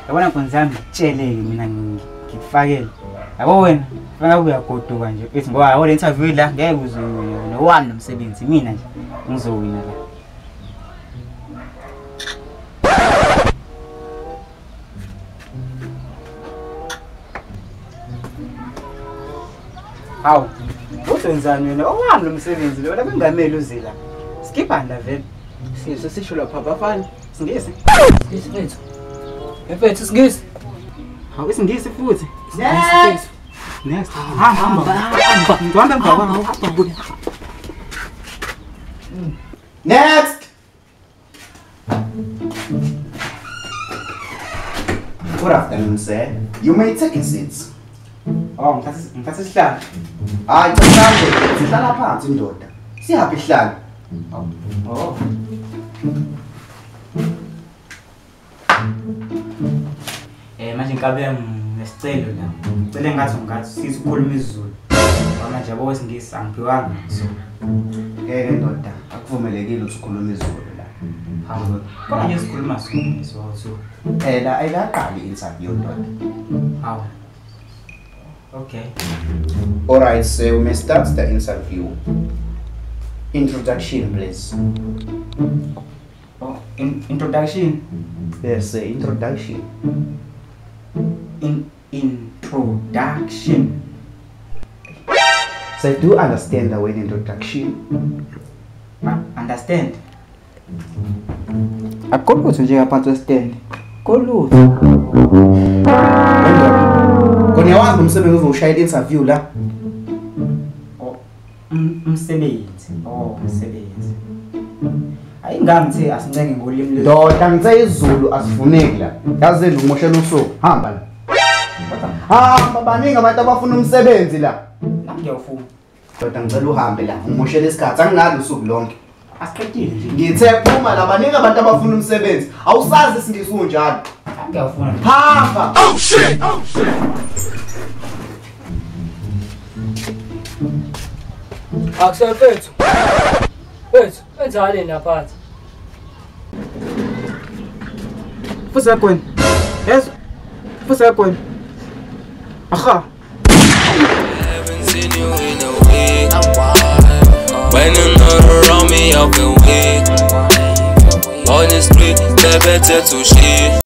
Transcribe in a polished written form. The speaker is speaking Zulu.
Yabona Nkonzami ngitsheleke mina ngikufakele. Yabo wena fana uyagoduka nje ethi ngoba yabo le interview la ngeke uze no1 nomsebenzi mina nje ngizowina la. Hawu uzenzani wena owami lo msebenzi lo bengameli uzila skipanda vele sisho lapha bafana singisi Isifethu. Efethu singisi. hawu isingisi futhi Next. next hamba ngihamba emva Next. Good afternoon, sir. You may take a seat. oh ngithatha isihlalo Hayi cha sihlala phansi indoda. Sihaphi ihlalo? oh manje ngikabe nesicelo la ngicela ngathi sizikhuluma isiZulu manje yabo wesingisi angiphiwanga so Ndoda, akuvumelekile ukuthi ukhulume isiZulu la. hawu kodwa nje sikhuluma so Phela ayikaqali interview ndoda. hawu okay All right, sir, we may start the interview. Introduction, please. oh introduction Yes, sir, introduction. Introduction. So do you understand the word introduction? Understand? Akolutho nje ngaphansi stand. Kolutho. Kona wazi umsebenzi uzoshayela interview la. Oh, umsebenzi. Oh, umsebenzi. Ayingangithe asincenge ngolimi Ndoda ngithe isiZulu asifuneki la. Yazeli umoshela usuku. Hamba la. Hamba baningi abantu abafuna umsebenzi la. ngiyawufuna. Ndoda ngicela uhambe la. Umoshela isikhathi anginalo usuku lonke. Asiqedile nje. Ngithe phuma la baningi abantu abafuna umsebenzi. Awusazi isingisi unjalo. Ngiyawufuna. Hamba. Oh shit! Akusefethu. Fethu, enzani lapha? Fusa kwena. Yes. Fusa kwena. Aha. Haven't seen you in a week. When you're not around me, I feel weak. On the street, they better to shit.